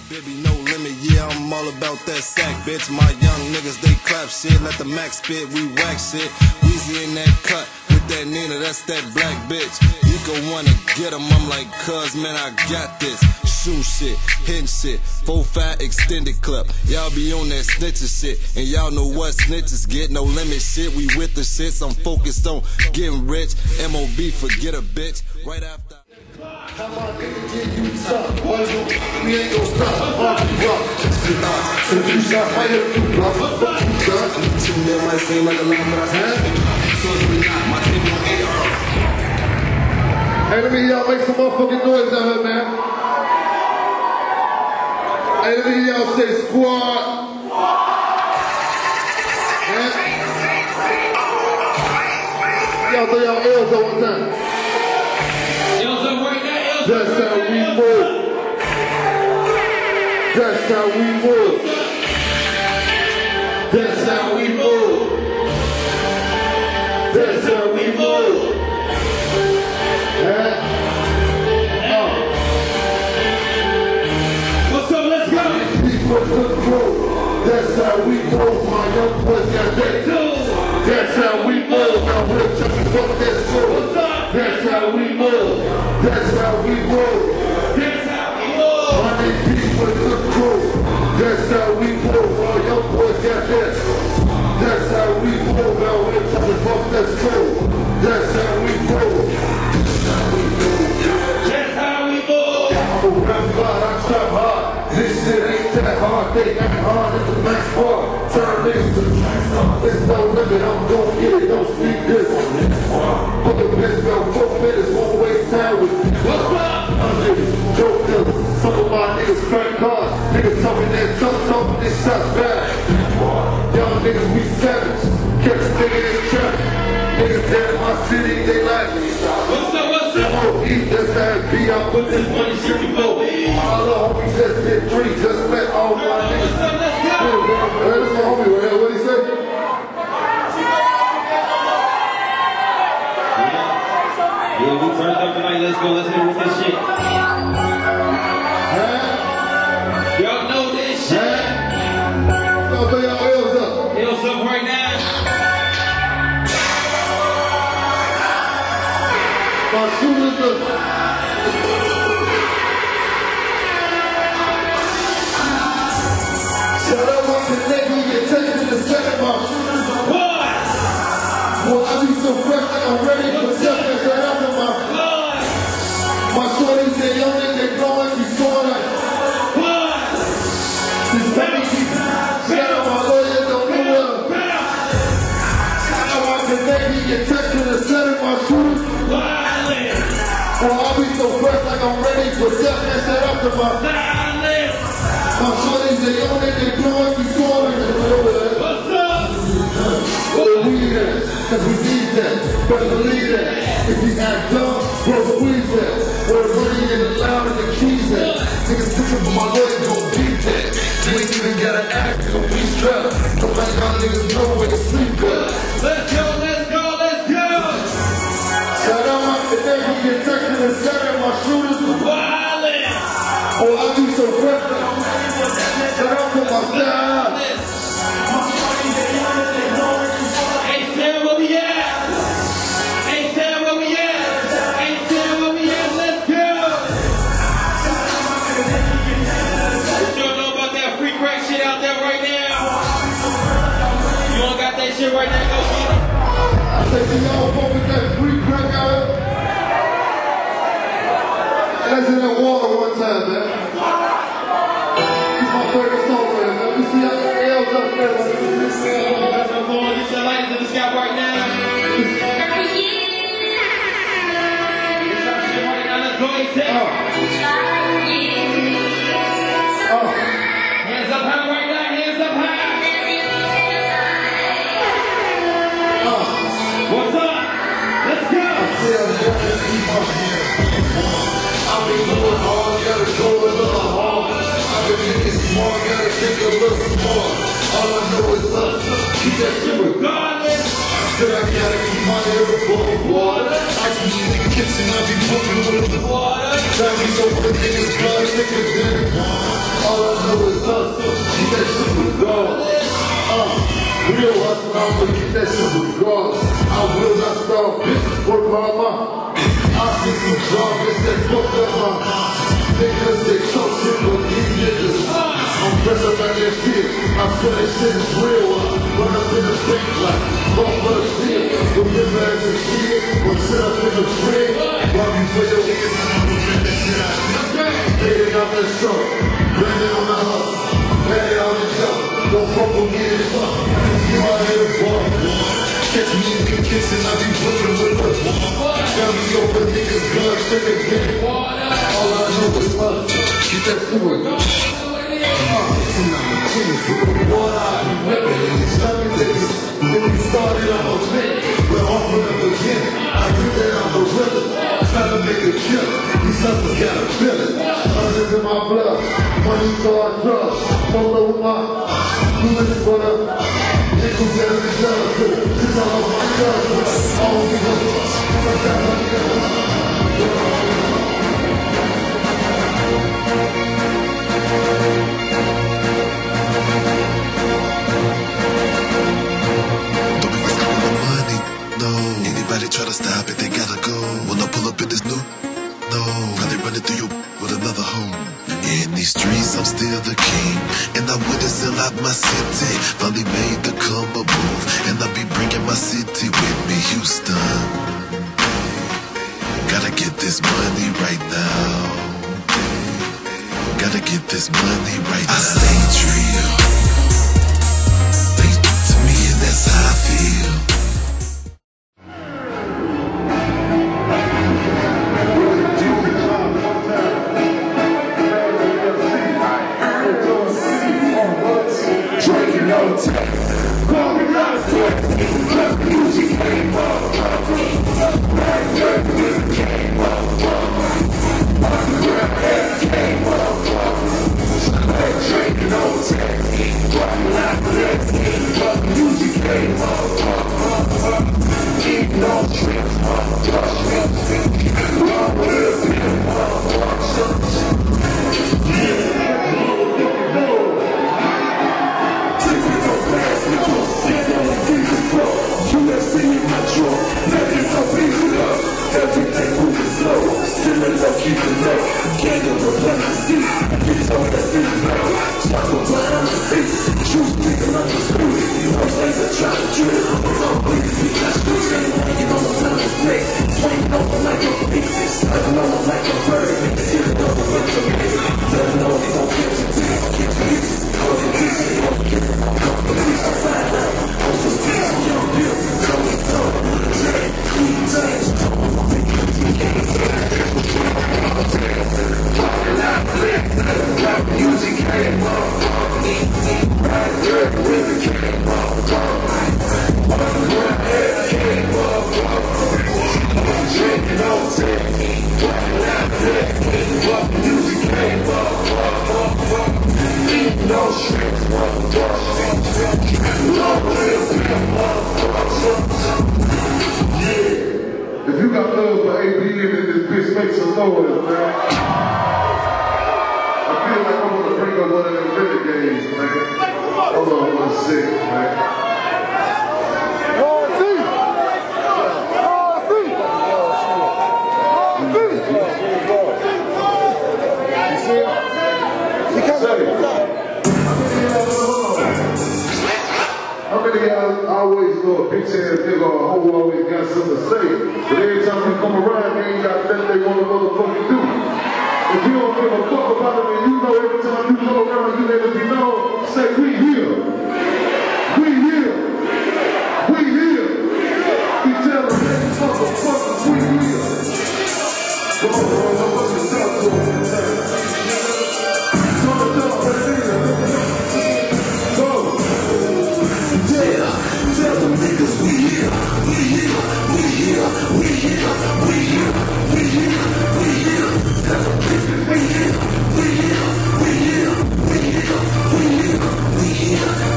Baby, no limit, yeah, I'm all about that sack, bitch. My young niggas, they clap shit, let the max spit, we whack shit. Weezy in that cut, with that Nina, that's that black bitch. You can wanna get him, I'm like, cuz, man, I got this. Shoot shit, hitting shit, 4-5 extended clip. Y'all be on that snitching shit, and y'all know what snitches get. No limit shit, we with the shits, I'm focused on getting rich. MOB, forget a bitch, right after. Come on, nigga, get you some. Boy, we ain't gon' stop. Fuck you up. So if you shot fire, you bluff. Fuck you up. Two men might seem like a lot, but I have. So it's really not. My team on AR. Hey, let me hear y'all make some motherfucking noise out here, man. Hey, let me hear y'all say squad. Y'all throw y'all L's at one time. That's how we move. That's how we move. That's how we move. That's how we move. What's up? Let's go. People look through. That's how we move. My young boys got that too. That's how we move. Now we're jumping fuck that school. That's how we move. That's how we move. That's how we move. My name people look through. That's how we move. All young boys got this. That's how we move. Now we're jumping fuck that school. That's how we move. That's how we move. I'm around God, I trap hard. This shit ain't that hard. They ain't hard. It's a nice bar. Turn niggas to the it's no limit. I'm gon' get it. Don't speak this. Put the bitch down 4 minutes. Won't waste time with me. What's up? I'm niggas, dope dealers. Some of my niggas crack cars. Niggas talking that talking this shots back. Young niggas, we savage. Catch a nigga in the trap. Niggas down in my city, they like me. What's up? What's up? That's how it be. I put this money shit before. All the homies just did 3. Just let all my niggas. What's up? Let's go. Hey, this is my homie right here. What'd he say? Yeah, we turned up tonight. Let's go. Let's hit with this shit. Y'all know this shit. Y'all throw y'all L's up. L's up right now. My shooters look. Shout out my connect. We get taken to the second. My shooters look. What? Well, I be so fresh like I'm ready for something. Shout out to my shorties, they young and they growing, we soaring like this baby keep shout out my lawyer, don't know what shout out my connect, he get text to the center, my shooters. Well, I be so fresh like I'm ready for death, man, shout out to my shorties, they young and they growing, we soaring like what's up? Where we at? Cause we need that, better believe that. If you act dumb, we'll squeeze that. Where the money and the loud and the keys at. Niggas pushing for my lawyer, gon' beat that. You ain't even gotta act, gon' be strapped. Don't let y'all niggas know where to sleep at. Let's go, let's go, let's go. Shout out my connect, we get texted and set at my shooters. Violence. Oh, I be so fresh. Shout out to my style. Shit right now, go get it. I said to y'all, fuck with that free crack out here. That's in that water one time, man. It's my favorite song right here, man. We see y'all L's up there. Get your lighters in the sky right now. Let's go, hands up high right now, hands up high. What's up? Let's go! I've been doing all, gotta go a little hard. I've been thinking small, gotta think a little small. All I know is up, keep that shit regardless. Said I gotta keep my air above water. I can eat in the kitchen, I be cooking with the water. Got me over the niggas, blood, niggas in. All I know is hustle. Keep that shit regardless. Real hustle, I'ma keep that shit regardless. I will not start bitches, work my mom. I see some drugs that fucked up my niggas, they talk shit, but these niggas, I'm pressed up on that shit. I swear that shit is real. Run up in the bank like fuck for the shit. Remember as a kid, or sit up in the crib. While you for your ears, I'm gonna get that shit out. Lay it on that show, blend it on the hustle, lay it on the jump. Don't fuck with me and fuck. You out here fuck. Catch me in the kitchen, I be putting with us. Tell me over niggas, blood, shit again. All I know is hustle. Keep that food. What I be ripping, stuck in this. When we started, I was lit. We're off from the beginning. I knew that I'm a realer. Trying to make a killer. These hustlers got a feeling. Hundreds in my blood. Money, car, drugs. Don't know my feelings, but nickels and the drugs. Since I lost my drugs, all because Anybody try to stop it, they gotta go. When I pull up in this new, no, probably running through you with another home. In these streets, I'm still the king, and I wouldn't sell out my city. Finally made the come a move, and I'll be bringing my city with me, Houston. Gotta get this money right now. Gotta get this money right now. I stay real. They to me, and that's how I feel. If you got love for ABM in this bitch, make some noise, man. I feel like I'm gonna bring up one of them renegades, man. Hold on 1 second, man. How many of y'all always know a bitch ass nigga or a hoe always got something to say, but every time they come around, they ain't got nothing they want to motherfucking do. If you don't give a fuck about it and you know every time you come around, you let it be known, say, we here. We here. We here. You tell them, hey, motherfuckers, we here. Come on, bro, I'm about to talk to them. Come on, talk right there. Go. Tell them niggas we here, we here, we here, we here, we here, we here, we here. Tell them niggas we here, we here, we here, we here, we here, we here.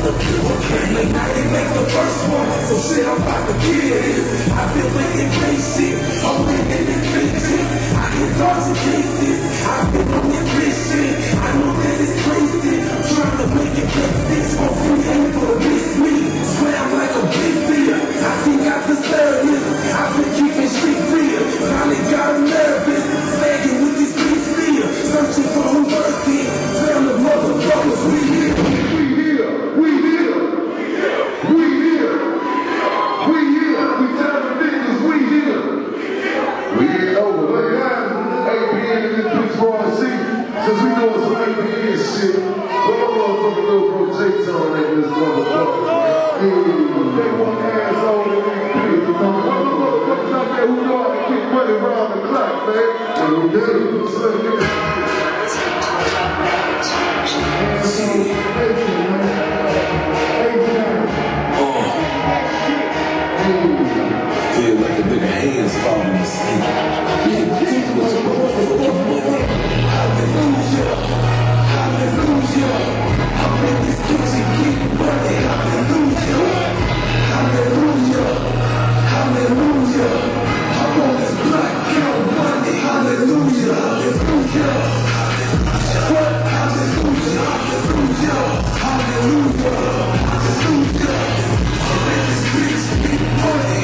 Late night, they make the first one. So shit, I'm about to kill this. I feel like it plays shit. Open in this bitch. I get dodgy cases. I've been on this mission. I know that it's crazy. I'm trying to make it make sense. For free, ain't gonna miss me. Swear I'm like a big deal. I think I deserve this. I've been keeping shit real. Finally got nervous. Sagging with this piece here. Searching for who worth it. Found the motherfuckers. We here. We here. We here. We here. We telling niggas we here. We ain't over. Look at 8 p.m. in this bitch for our seat. Since we doing some 8 p.m. shit, what my motherfucking little bro J-Tone ain't this motherfucker. Hey, they want asshole in these bitches. What the motherfuckers out there who know how to keep money around the clock, man? And we do. Feel like a nigga hands falling asleep. Hallelujah, hallelujah. I'm in this kitchen getting money. Hallelujah, hallelujah, hallelujah. I'm on this block count money. Hallelujah, hallelujah, hallelujah, hallelujah, hallelujah, hallelujah. I'm in this bitch getting money.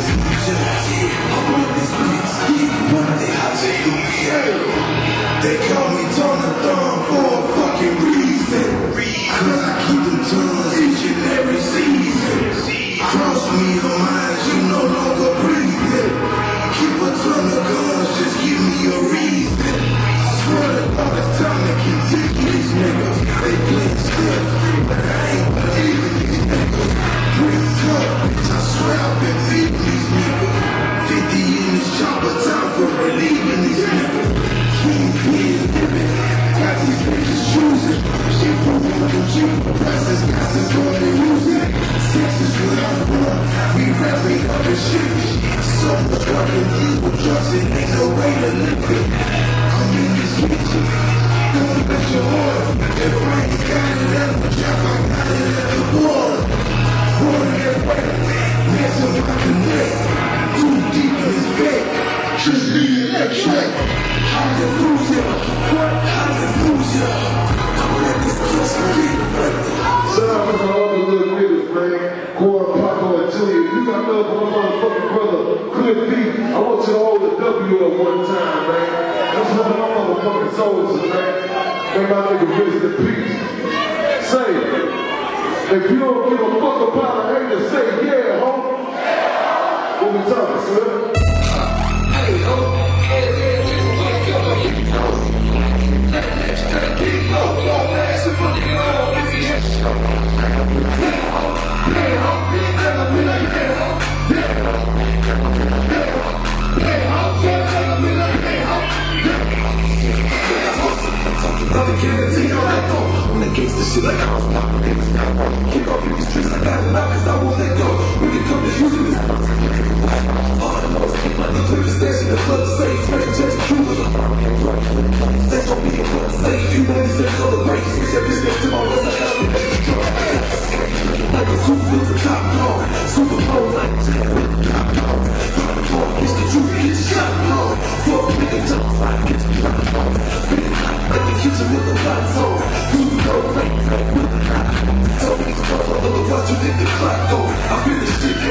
I'm on this bitch getting money. Hallelujah. They call me Jonathan for a fucking reason. Cause I keep them tons each and every season. Cross me your mind, you no longer breathing. Keep a ton of guns, just give me a reason. Swear to God, it's time to keep taking these niggas. They play stiff, but I ain't believing these niggas. Breathe up, bitch, I swear I've been feeding these niggas. 50 in this chopper, time for relieving these niggas. King is living, got these bitches choosing. She from the cheap prices, got some joy to use it. Sex is where I'm from, we rapping up and shit. So much fucking evil drugs, it ain't no way to live it. I'm in this bitch, don't bet your heart. If I ain't got it at the job, I got it at the bar. Born that way, mess up my connect. Too deep in his bed, just leave that track. Hallelujah, hallelujah. Don't let this kiss me. Shout out to all the little niggas, man. Corn, Paco, and Junior. You got love for my motherfucking brother, Cliff B. I want you to hold the W up one time, man. That's one of my motherfucking soldiers, man. May my nigga rest in peace. Say, if you don't give a fuck about a hater, say yeah, homie. What we talking, sir? Hey, ho. Against the shit like I was popping in this guy. Kick off in these streets, I got it out cause I won't let go. When it comes to using this, all I know is keep my knee to the station. The club to save, special checks, true with them. That's what me and what to say. You know this ain't gonna break. Switch that bitch to my west, I got me back to drop. Like a super with the top dog. Super Bowl like a with the top dog. From the ball, bitch, the truth, get your shot dog. Fuck a nigga, jump fly, get your drop dog. Like the kitchen with the lights on. Tell me to fuck up, otherwise you think the clock go. I feel this shit.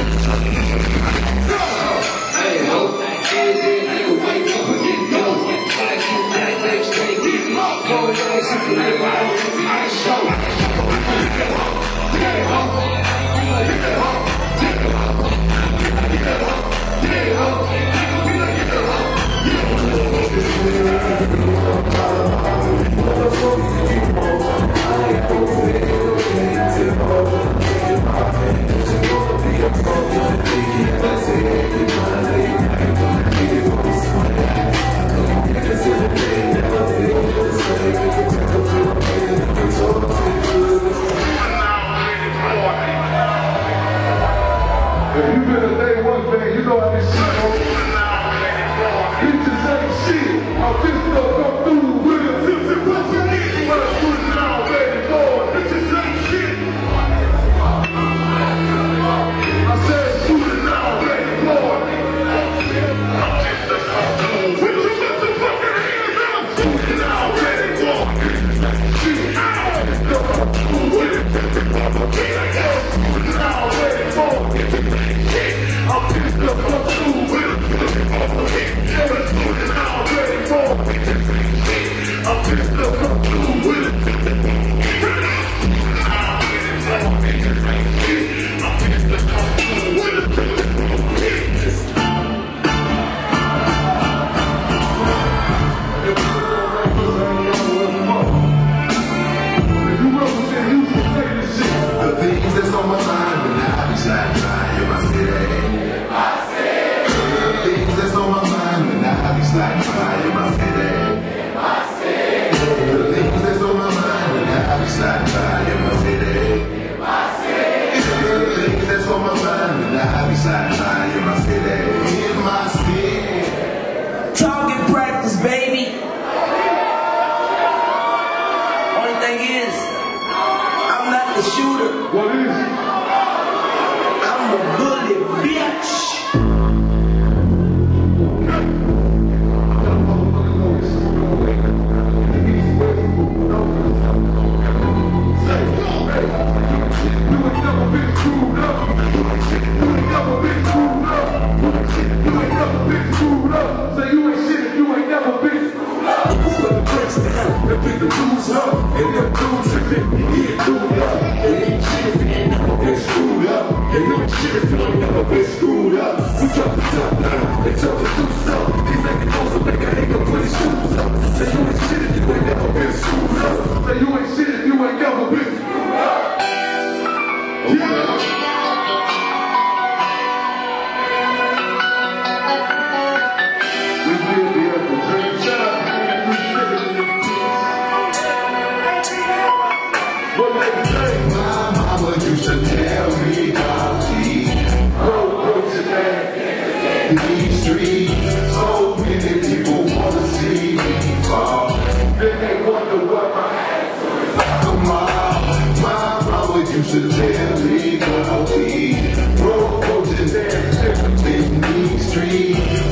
Hey ho, nigga wake up and get going. I keep that next day getting off. Going down, super nigga, I don't think I show. Hey ho, Thank you. Talking practice, baby. Only thing is, I'm not the shooter. What is it? I'm the bully, bitch. These streets, so many people wanna see me fall. Then they wonder what my attitude is like. My mama used to tell me, don't be road coaching in these streets.